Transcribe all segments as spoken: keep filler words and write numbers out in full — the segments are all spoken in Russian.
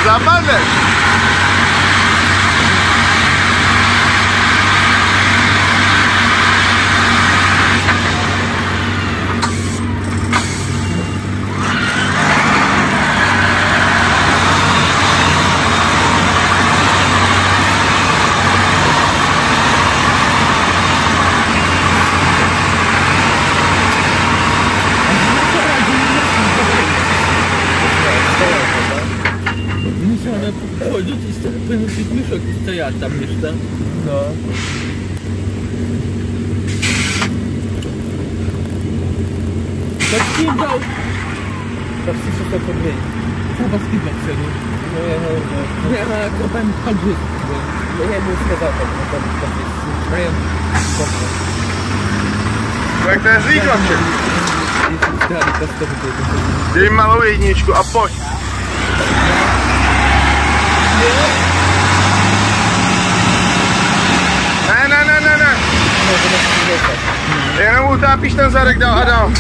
Забавно? Приносить мешок и стоят там лишь, да? Да. Почти дал. Почти шестьсот рублей. Треба скидать цену. Ну я говорю, да. Наверное, копаем поджить. Ну я ему сказал, как мы там здесь район. Как to zvyk вообще? Старый поступок. Dej malou jedničku a pojď. Ne, ne, ne, ne, ne. Jenom utápíš ten zadek dál a dál.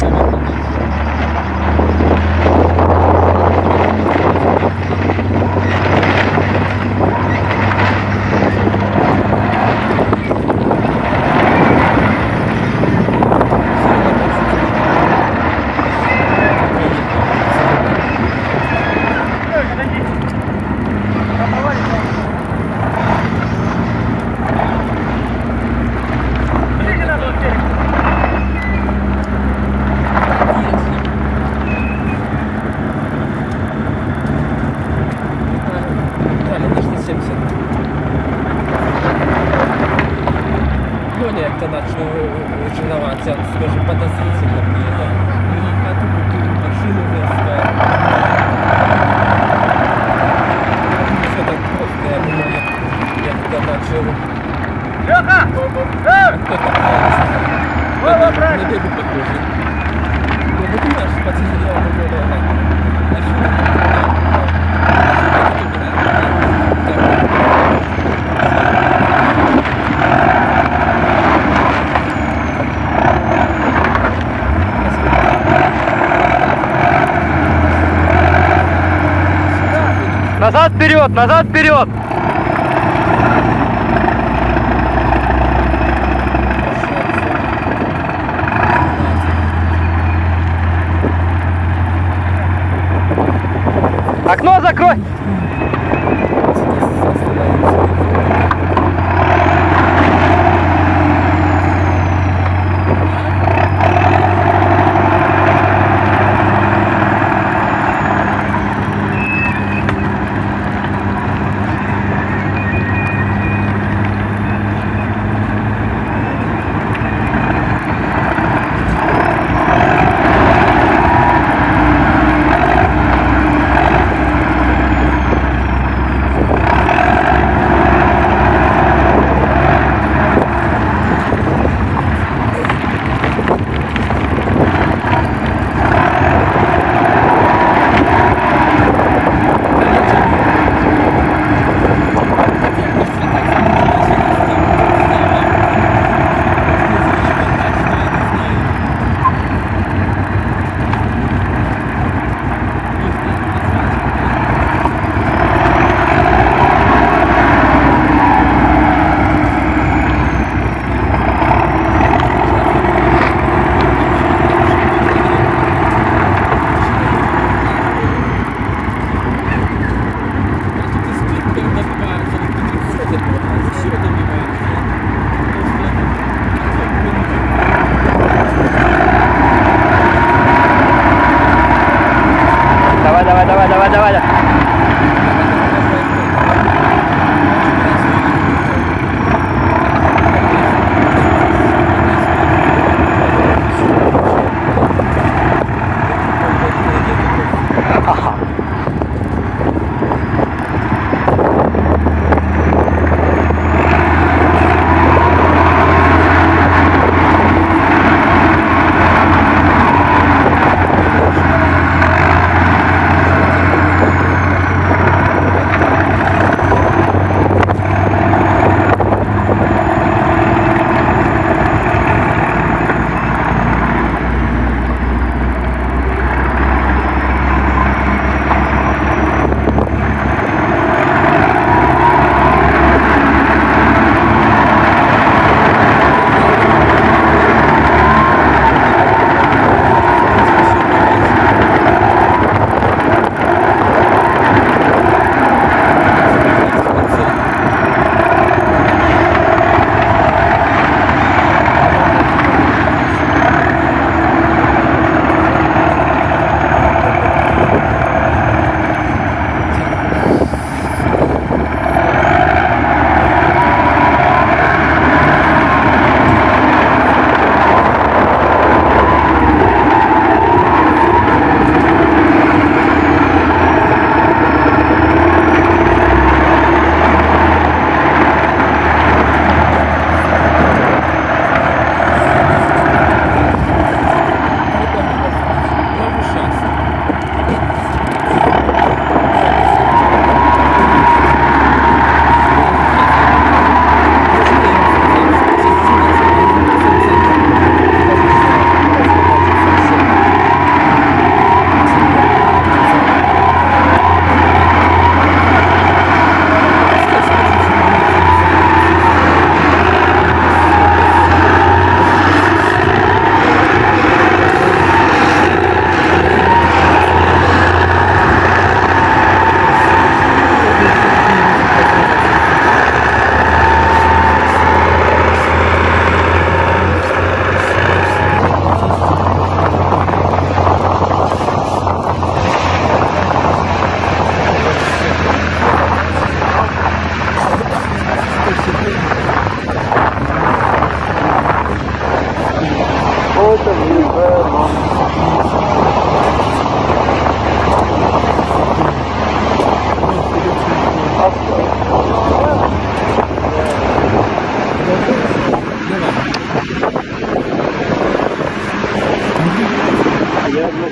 Як-то начну жиноваться, скажем, подозрительно мне, да. А тут машину везде. Все так просто, я думаю, я когда начал... Леха! Кто-то на бегу похоже. Я не думаю, что подозревал бы было. Назад, вперед, назад, вперед! Окно закрой!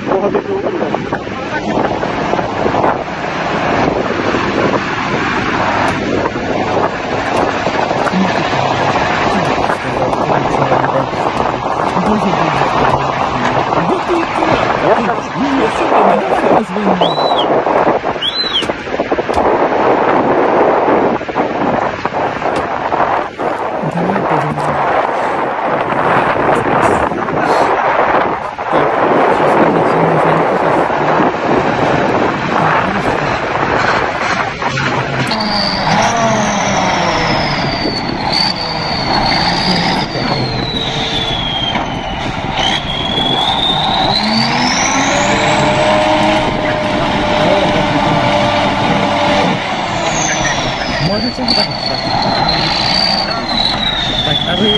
Можете так? Так, а вы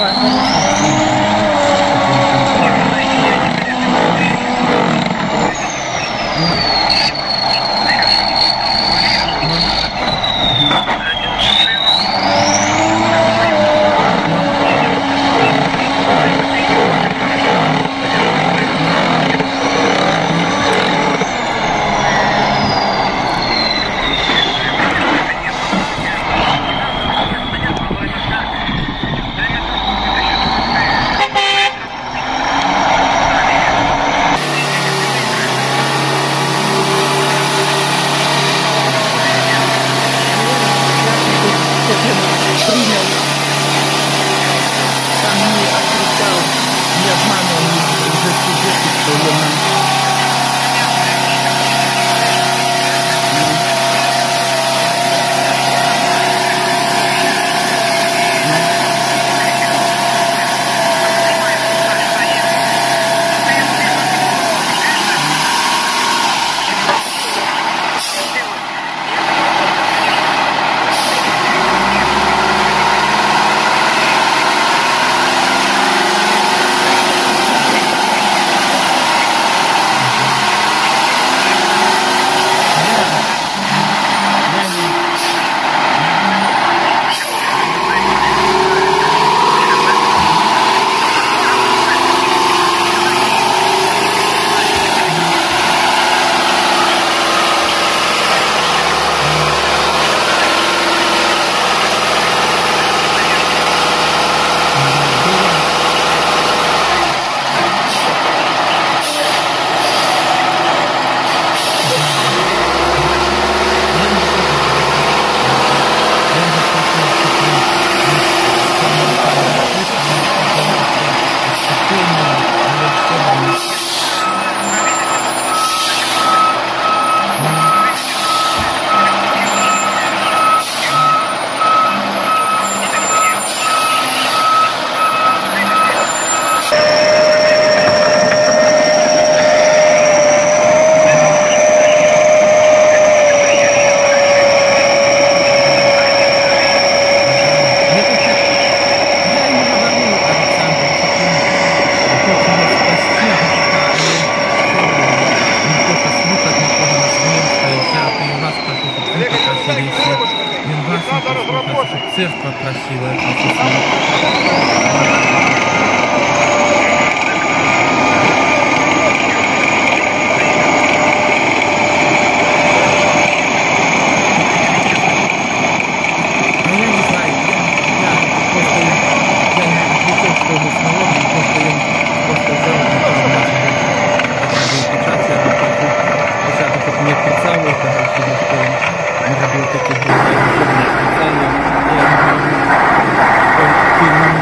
церковь красивая. Thank you.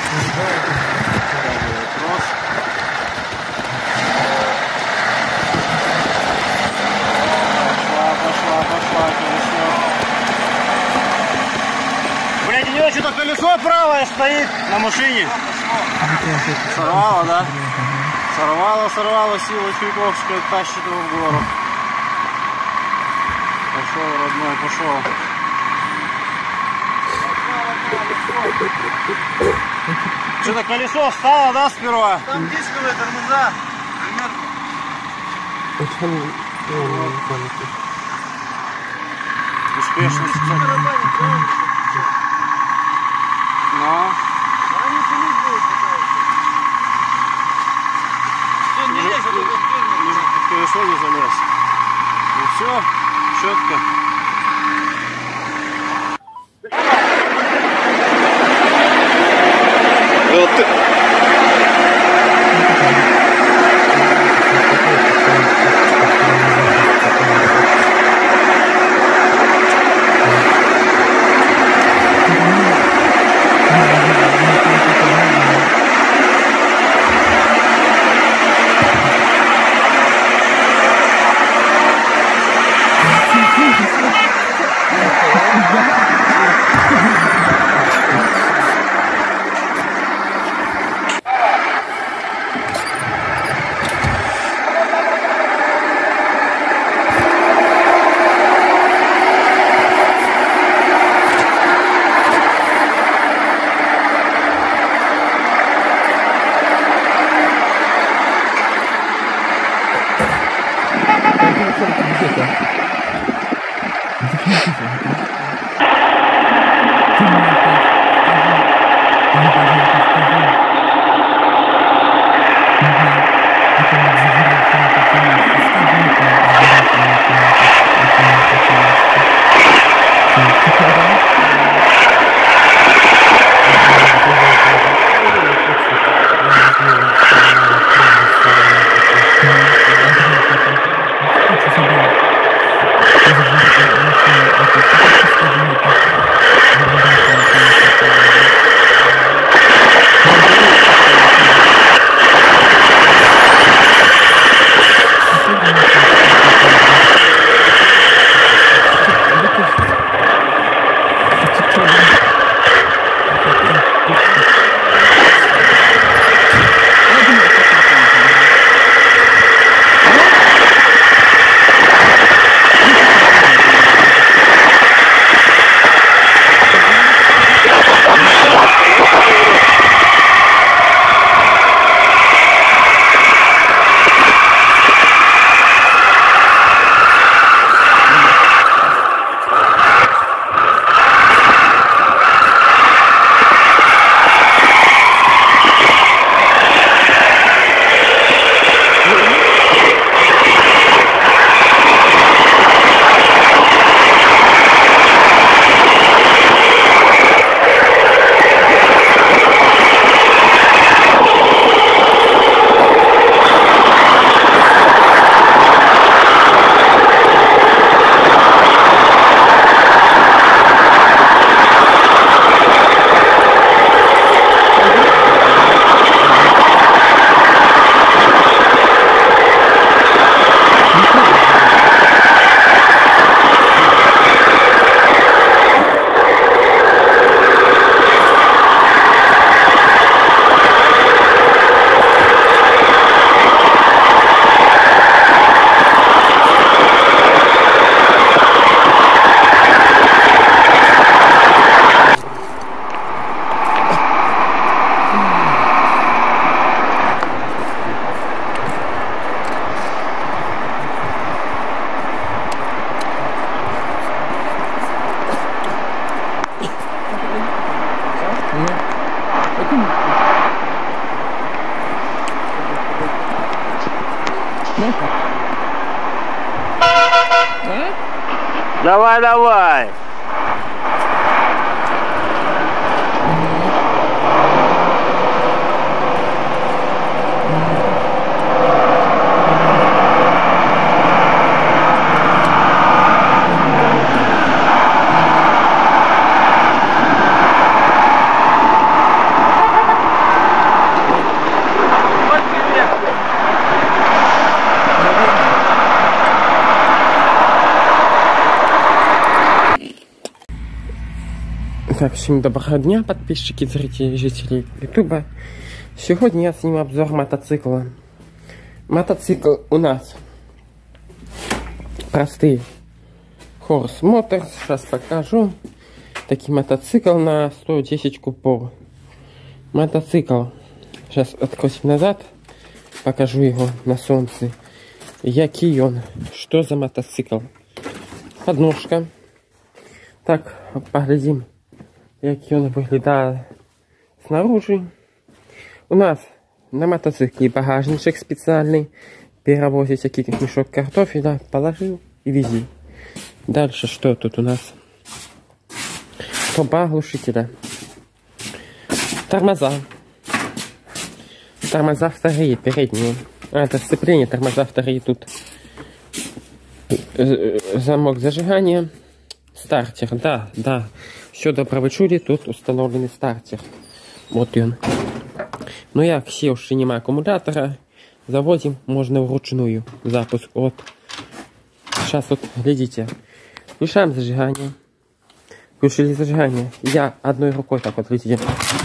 Блядь, у него что-то колесо правое стоит на машине. Сорвало, да? Сорвало, сорвало, силу Чайковская тащит его в гору. Пошел, родной, пошел. Что-то колесо встало, да, сперва? Там дисковые тормоза. Успешность. Но. Не лезь, в колесо не залез. И все, четко. Вот ты. Давай, давай. Так, всем доброго дня, подписчики, зрители, жители ютуба. Сегодня я сниму обзор мотоцикла. Мотоцикл у нас простые Horse Motors. Сейчас покажу. Такой мотоцикл на сто десять кубов. Мотоцикл. Сейчас открутим назад. Покажу его на солнце. Який он. Что за мотоцикл? Подножка. Так, поглядим, який он выглядает снаружи. У нас на мотоцикле багажничек специальный. Перевозить всякий мешок картофеля. Положил и вези. Дальше что тут у нас? Труба глушителя. Тормоза. Тормоза вторые, передние. А, это сцепление, тормоза вторые тут. Замок зажигания. Стартер, да, да. Все добро вы чули, тут установленный стартер. Вот он. Ну як севший нема аккумулятора, заводим можно вручную. Запуск. Вот. Сейчас вот, глядите. Включаем зажигание. Включили зажигание. Я одной рукой так вот, глядите.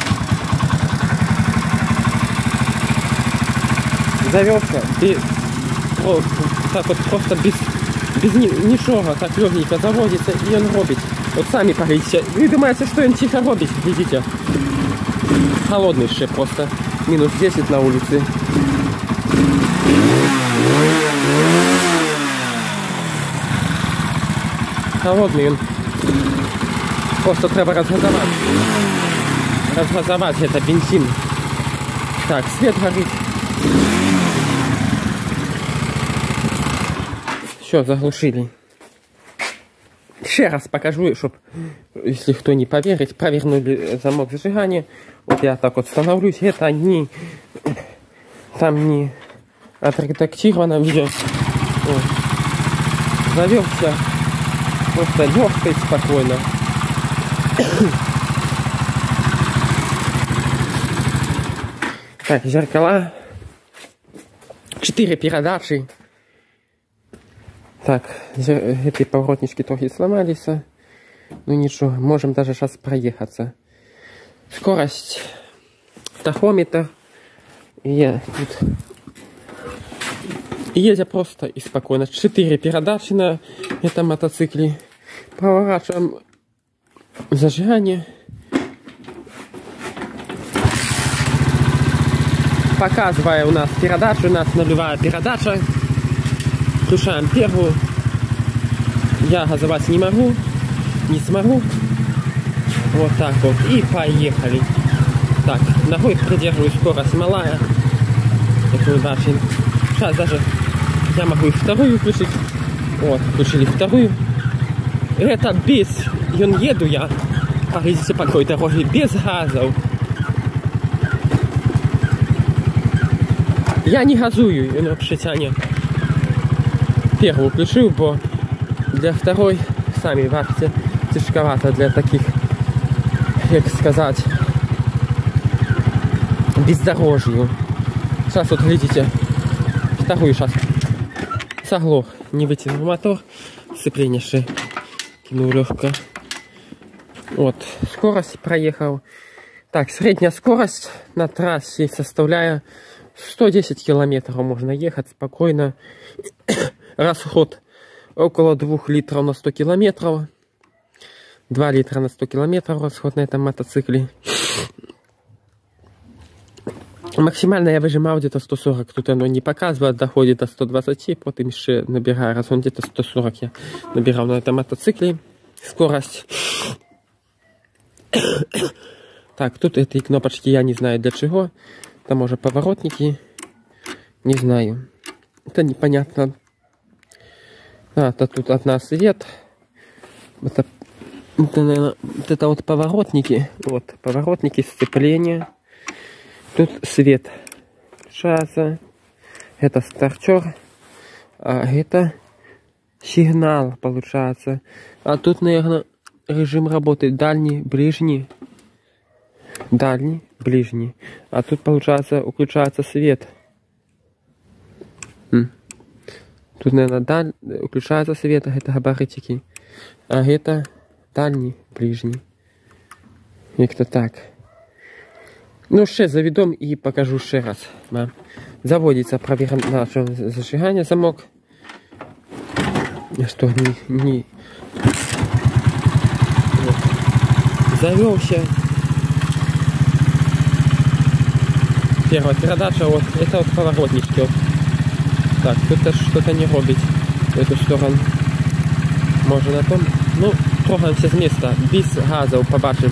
Завелся. И вот, так вот просто без, без ни, ничего, так легенько заводится, и он робит. Вот сами поглядите. Вы думаете, что он тихо робит? Видите? Холодный еще просто. Минус десять на улице. Холодный он. Просто треба разгазовать. Разгазовать это бензин. Так, свет горит. Все, заглушили. Еще раз покажу, чтобы, если кто не поверит, провернули замок зажигания. Вот я так вот становлюсь. Это не... Там не отредактировано видео. Вот. Завелся. Просто легко и спокойно. Так, зеркала. Четыре передачи. Так, эти поворотнички трохи сломались. Ну ничего, можем даже сейчас проехаться. Скорость. Тахометр. И я тут... И едя просто и спокойно. Четыре передачи на этом мотоцикле. Поворачиваем зажигание. Показывая у нас передачу. У нас нулевая передача. Включаем первую. Я газовать не могу. Не смогу. Вот так вот. И поехали. Так, ногой придерживаю, скорость малая. Это удачно. Сейчас даже я могу и вторую включить. Вот, включили вторую. Это без... И он еду я. Поглядите по какой дороге. Без газов. Я не газую. И он вообще тянет. Первую включил, бо для второй, сами бачите, тяжковато для таких, как сказать, бездорожью. Сейчас вот глядите, вторую сейчас заглох, не вытянул мотор, сцепление ще кинул легко. Вот, скорость проехал. Так, средняя скорость на трассе составляет сто десять километров, можно ехать спокойно. Расход около двух литров на сто километров. два литра на сто километров расход на этом мотоцикле. Максимально я выжимал где-то сто сорок. Тут оно не показывает, доходит до ста двадцати. Потом еще набираю. Раз он где-то сто сорок я набирал на этом мотоцикле. Скорость. Так, тут эти кнопочки я не знаю для чего. Там может поворотники. Не знаю. Это непонятно. А, это тут одна свет. Это, это, наверное, вот это вот поворотники. Вот, поворотники, сцепления. Тут свет включается. Это стартер. А это сигнал получается. А тут, наверное, режим работы дальний, ближний. Дальний, ближний. А тут, получается, включается свет. Тут, наверное, даль... включается свет, это габаритики. А это дальний, ближний. Як-то так. Ну, ще заведем і покажу ще раз. Да. Заводится, проверим наше зажигание, замок. Что, не... не... Вот. Завелся. Первая передача, вот, это вот поворотнички. Вот. Так, тут что-то не робить в эту сторону. Можно на том. Ну, трогаемся с места. Без газов побачим.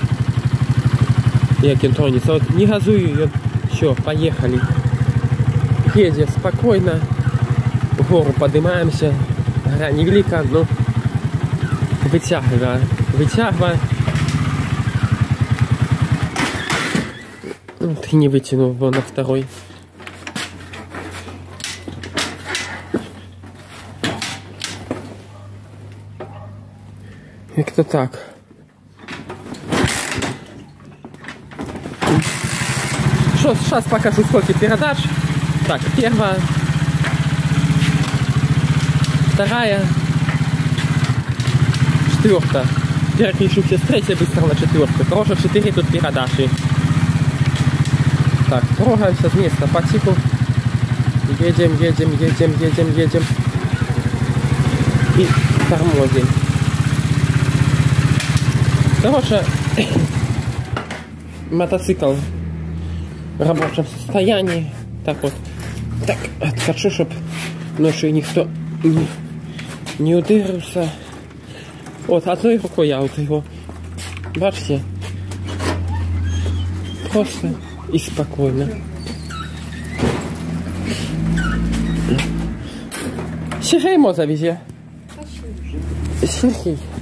Як він тронется. Вот не газую, все, поехали. Едем спокойно. В гору поднимаемся. Гора невелика, но вытягивая. Вытягивая. Вот, не вытянул вон на второй. Как-то так. Что, сейчас покажу, сколько передач. Так, первая, вторая, четвертая. Переключу сейчас третья быстро на четвертую. Тоже четыре тут передачи. Так, трогаемся с места потиху. Едем, едем, едем, едем, едем. И тормозим. Короче, мотоцикл в рабочем состоянии. Так вот, так, откачу, чтобы ночью никто не, не удырился. Вот, одной рукой я вот его, бачите, просто и спокойно. Сергей мо завезе. Сергей.